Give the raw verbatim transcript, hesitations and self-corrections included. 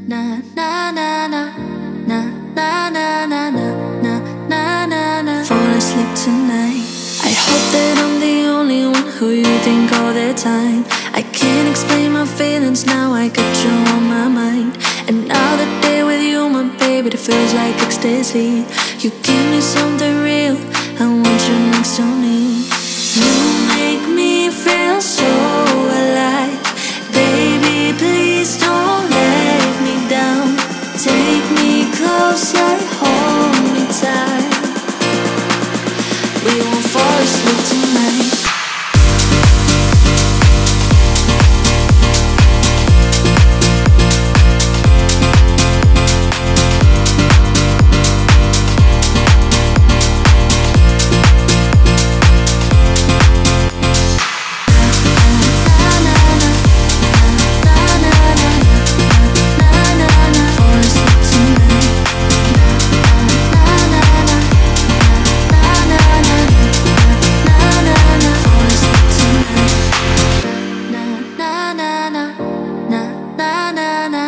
na na na na na na na na na na na na. Fall asleep tonight. I hope that I'm the only one who you think all the time. I can't explain my feelings now, I got you on my mind. And now the day with you, my baby, it feels like ecstasy. You give me something real, I want you next to me. You make me feel so alive. Baby, please don't let me down. Take me closer, hold me tight. We won't fall asleep tonight. Na na na